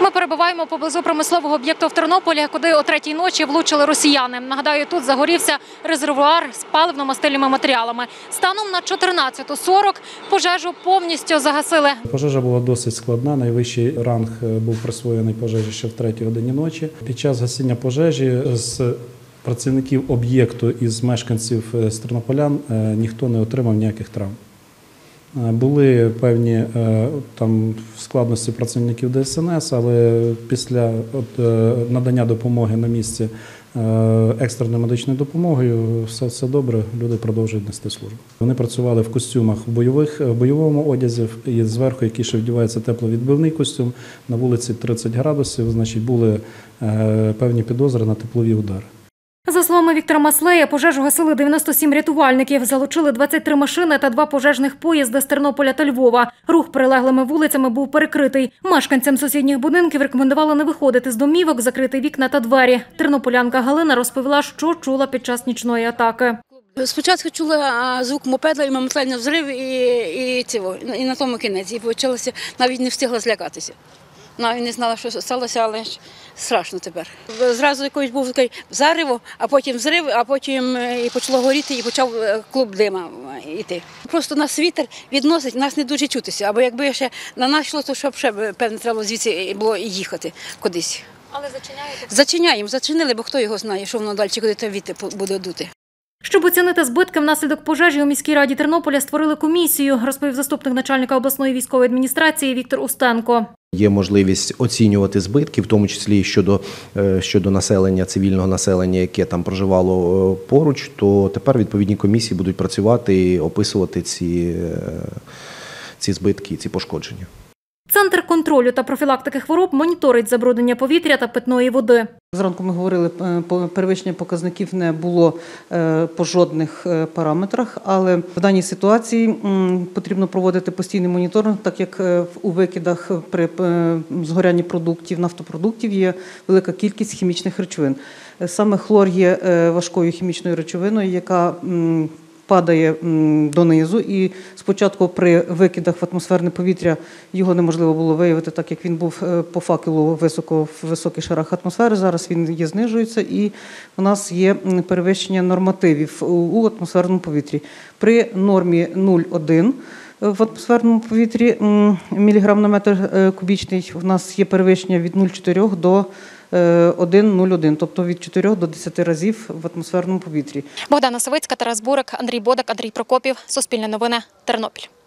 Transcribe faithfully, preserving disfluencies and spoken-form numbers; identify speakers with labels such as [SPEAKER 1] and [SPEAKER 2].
[SPEAKER 1] Ми перебуваємо поблизу промислового об'єкту в Тернополі, куди о третій ночі влучили росіяни. Нагадаю, тут загорівся резервуар з паливно-мастильними матеріалами. Станом на чотирнадцяту сорок пожежу повністю загасили.
[SPEAKER 2] Пожежа була досить складна. Найвищий ранг був присвоєний пожежі ще в третій годині ночі. Під час гасіння пожежі з працівників об'єкту і з мешканців з тернополян ніхто не отримав ніяких травм. Були певні там складності працівників Де Ес Ен Ес, але після надання допомоги на місці екстреною медичною допомогою все, все добре, люди продовжують нести службу. Вони працювали в костюмах в, бойових, в бойовому одязі і зверху, який ще вдівається тепловідбивний костюм, на вулиці тридцять градусів, значить були певні підозри на теплові удари.
[SPEAKER 1] За словами Віктора Маслея, пожежу гасили дев'яносто сім рятувальників, залучили двадцять три машини та два пожежних поїзди з Тернополя та Львова. Рух прилеглими вулицями був перекритий. Мешканцям сусідніх будинків рекомендували не виходити з домівок, закрити вікна та двері. Тернополянка Галина розповіла, що чула під час нічної атаки.
[SPEAKER 3] Спочатку чула звук мопеда і моментальний взрив, і, і, цього, і на тому кінець. І почалося, навіть не встигла злякатися. Навіть не знала, що сталося, але страшно тепер. Зразу якийсь був такий зариво, а потім взрив, а потім і почало горіти, і почав клуб дима йти. Просто нас вітер відносить, нас не дуже чутися. Або якби ще на нас йшло, то щоб ще, певно, треба звідси було їхати кудись.
[SPEAKER 1] Але зачиняєте?
[SPEAKER 3] Зачиняємо, зачинили, бо хто його знає, що воно далі, куди те вітер буде дути.
[SPEAKER 1] Щоб оцінити збитки внаслідок пожежі, у міській раді Тернополя створили комісію, розповів заступник начальника обласної військової адміністрації Віктор Устенко.
[SPEAKER 4] Є можливість оцінювати збитки, в тому числі щодо, щодо населення, цивільного населення, яке там проживало поруч, то тепер відповідні комісії будуть працювати і описувати ці, ці збитки, ці пошкодження.
[SPEAKER 1] Центр контролю та профілактики хвороб моніторить забруднення повітря та питної води.
[SPEAKER 5] Зранку ми говорили, перевищення показників не було по жодних параметрах, але в даній ситуації потрібно проводити постійний моніторинг, так як у викидах при згорянні продуктів, нафтопродуктів є велика кількість хімічних речовин. Саме хлор є важкою хімічною речовиною, яка падає донизу, і спочатку при викидах в атмосферне повітря його неможливо було виявити, так як він був по факелу високо в високих шарах атмосфери. Зараз він є, знижується, і у нас є перевищення нормативів у атмосферному повітрі. При нормі нуль цілих один в атмосферному повітрі міліграм на метр кубічний у нас є перевищення від нуль цілих чотирьох до один цілих нуль один, тобто від чотирьох до десяти разів в атмосферному повітрі.
[SPEAKER 1] Богдана Савицька, Тарас Бурик, Андрій Бодак, Андрій Прокопів. Суспільне новини. Тернопіль.